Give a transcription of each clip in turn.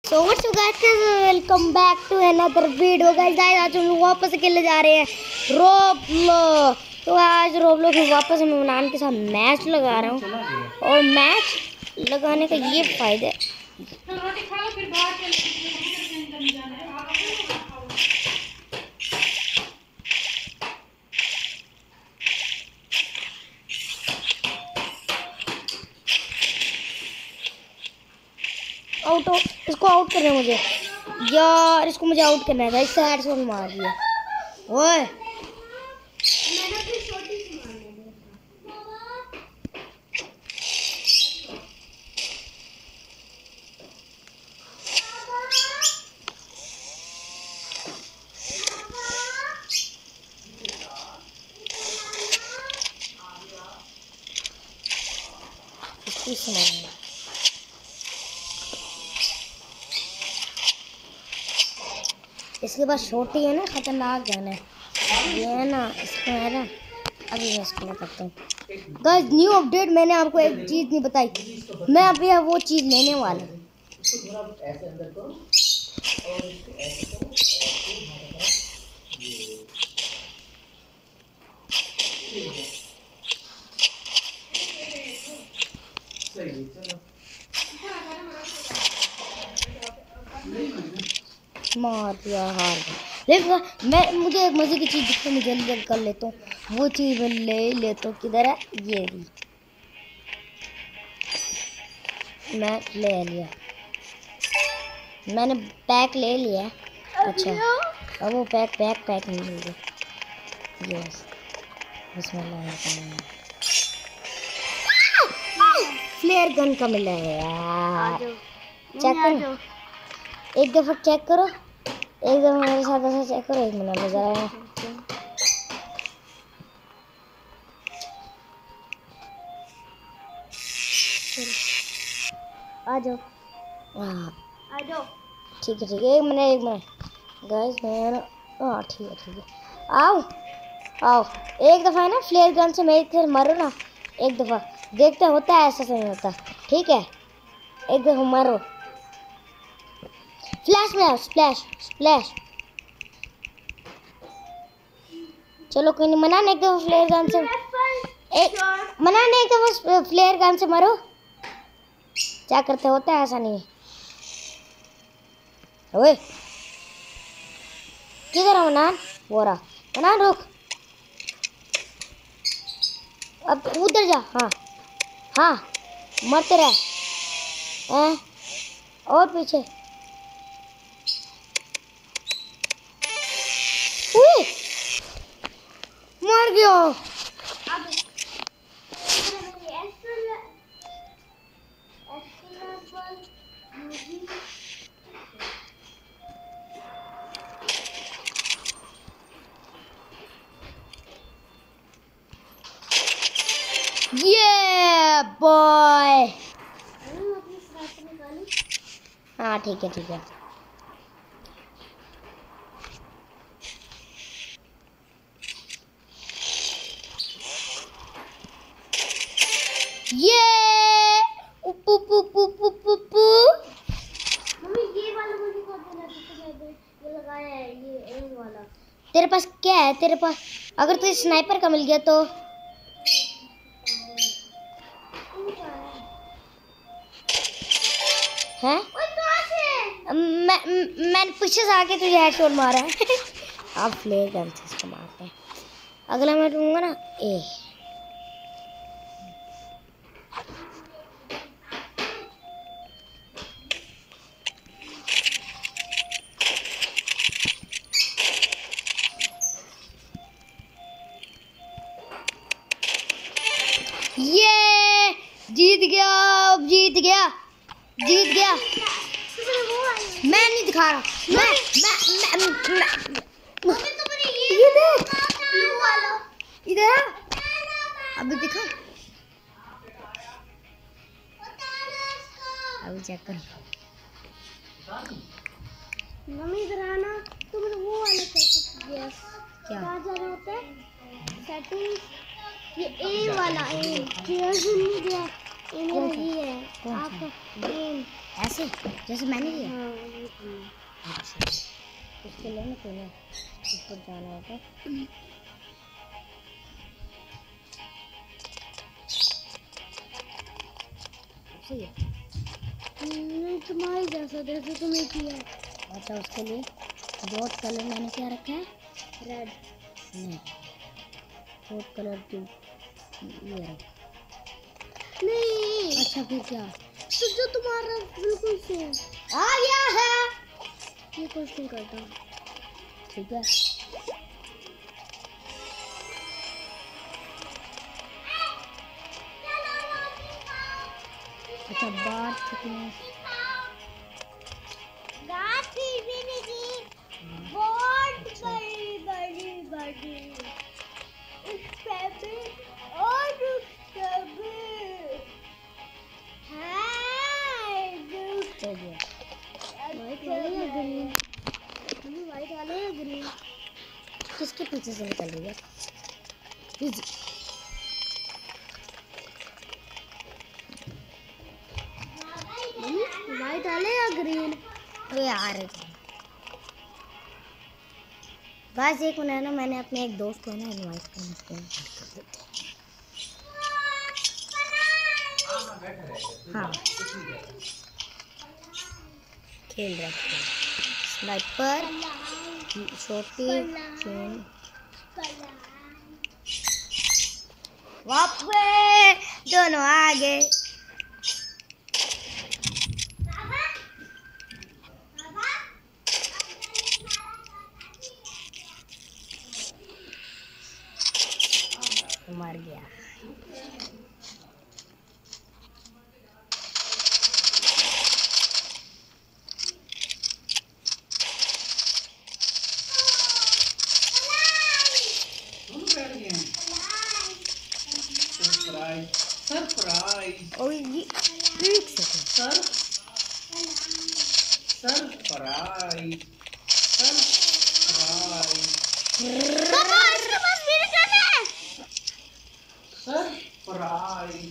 So what's up guys, welcome back to another video guys. आज हम लोग वापस खेलने जा रहे हैं रोब्लॉक्स। तो आज रोब्लॉक्स में वापस मैं इमरान के साथ मैच लगा रहा हूँ और मैच लगाने का ये फायदा है। आउट हो, इसको आउट करना है मुझे यार, इसको मुझे आउट करना है भाई। साइड से मार दिया। ओए इसको मारना। इसके पास छोटी है ना, खतरनाक गन है ये है ना, इसको है ना। अभी मैं इसको करता हूँ गाइस। न्यू अपडेट, मैंने आपको एक चीज़ नहीं बताई, मैं अभी वो चीज़ लेने वाला हूँ। मार दिया, हार गया। मुझे एक मजे की चीज दिखती है, मैं जल्दी जल्दी कर लेता हूँ वो चीज। मैं ले लेता हूँ, किधर है ये रही। मैं ले लिया, मैंने पैक ले लिया। अच्छा अब वो पैक नहीं मिल गया। यस फ्लेयर गन का मिला है यार। चेक करो, एक दफा चेक करो, एक दफा मेरे साथ ऐसा चेक करो। एक मिनट में जरा आ जाओ, आ जाओ। ठीक है एक मिनट गाइस, मैं हाँ ठीक है आओ आओ। एक दफ़ा है ना फ्लेयर गन से मैं फिर मरो ना, एक दफ़ा देखते होता है, ऐसा नहीं होता। ठीक है एक दफ़ा मारो, फ्लैश में स्प्लैश स्प्लैश। चलो कोई नहीं, मना नहीं, एक दफ़ा फ्लेयर गन से मना नहीं, एक दफ़ा फ्लेयर गन से मारो। क्या करते होता है, ऐसा नहीं है। ओए किधर है मनान? वो रहा मनान, रुक अब उधर जा। हाँ हाँ मरते रहे और पीछे। मर गया। ये बॉय, हाँ ठीक है ये मम्मी ये वाला मुझे कौन लगाया है, ये वाला। तेरे पास क्या है? तेरे पास अगर तुझे स्नाइपर का मिल गया तो हैं? मैंने पीछे से आके तुझे हेडशॉट मारा है। आप फ्लेयर गन से इसको मारते हैं। अगला मैं दूंगा ना ए। ये जीत गया। मैं नहीं दिखा रहा, मैं ये देख इधर अभी दिखा, अभी चेक कर। मम्मी इधर आना, तुमने वो वाला क्या कहाँ जाना होता है? सेटिंग, ये ए वाला ए नहीं गया। कौन सा? आप ऐसे जैसे मैंने किया। अच्छा उसके लिए ना तुम्हें ऊपर जाना होगा। सही है तुम्हारी जैसा जैसे तुमने किया। अच्छा उसके लिए डॉट कलर मैंने क्या रखा है? रेड। नहीं डॉट कलर टू ये रखा नहीं। अच्छा फिर क्या? तो जो तुम्हारा बिल्कुल सेम आ गया है ये क्वेश्चन करता हूँ। ठीक है अच्छा बात कितनी बहुत बड़ी बड़ी बड़ी उस पे भी और उस पे भी है वाइट वाले या ग्रीन? वाइट वाले या ग्रीन? किसके पीछे से निकल रही है? वाइट वाले या ग्रीन? अरे यार बस एक मिनट ना मैंने अपने एक दोस्त को ना इनवाइट करना है। हाँ खेल रहा है स्नाइपर छोटी चेन वापस दोनों आगे। मर गया सरप्राइज और ये एक सेकंड सरप्राइज पापा इसके पास मेरे गन है। सरप्राइज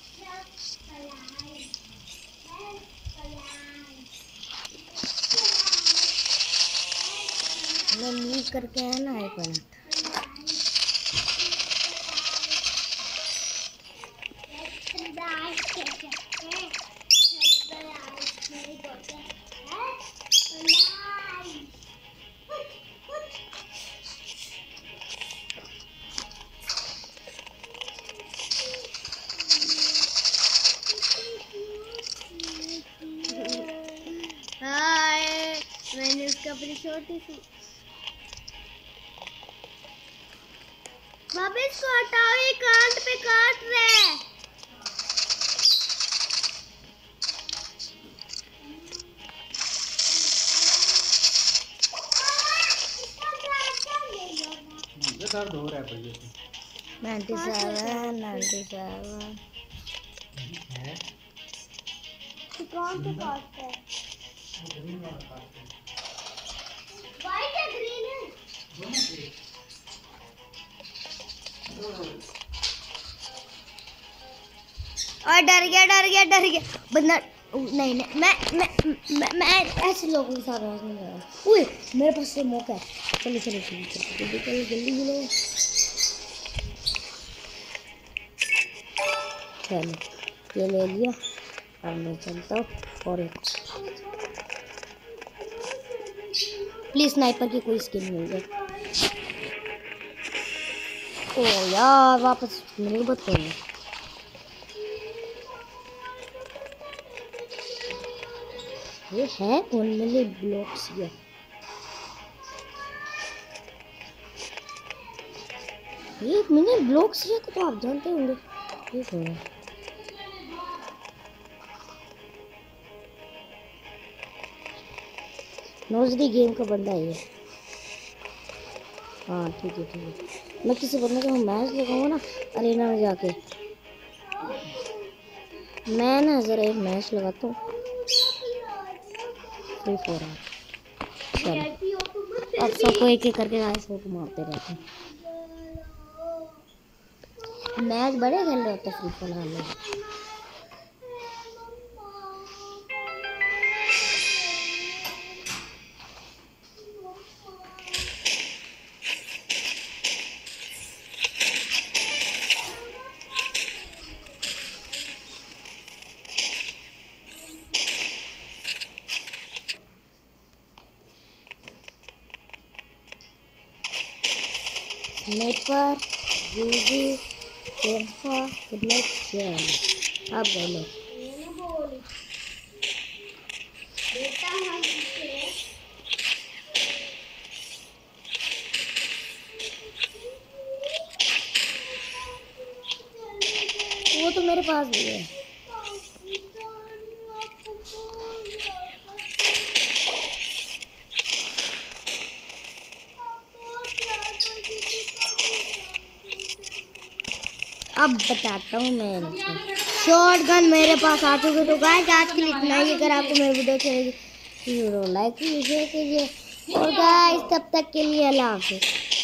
मैं मीट करके है ना एक मिनट। मैंने उसका अपनी छोटी सी वापस को हटाओ ये कांट पे काट रहे। दर्द हो रहा है भैया 97 है कौन से काटता है? वाइट है ग्रीन है दोनों से। और डर गया बंदा नहीं मैं ऐसे लोगों के साथ नहीं जा रहा। ओए मेरे पास से मौका है चलो जल्दी चलो ये ले लिया और मैं चलता हूँ और एक प्लीज स्नाइपर की कोई स्किन मिल जाए। ओ यार वापस मेरे को बता ये है कौन मिले ब्लॉक्स ये मिनी ब्लॉक्स ये तो आप जानते होंगे ये कौन है? नोजरी गेम का बंदा है ये। हाँ ठीक है मैं किसी बंदे का मैच लगाऊंगा ना अरेना में जाके। मैं ना जरा एक मैच लगाता हूँ 3-4 अब सबको एक एक करके आए सबको मारते रहते हैं। मैच बड़े खेल रहे होते फ्री फायर में। स्नाइपर यूजी टेम्पा बुलेट चैन। अब बोलो वो तो मेरे पास भी है। अब बताता हूँ मैं इनको। शॉर्ट गन मेरे पास आ चुके। तो गाइस आज के लिए इतना ही। अगर आपको मेरी वीडियो अच्छी लगी तो लाइक कीजिए, शेयर कीजिए और गाइस तब तक के लिए अल्लाह हाफिज़।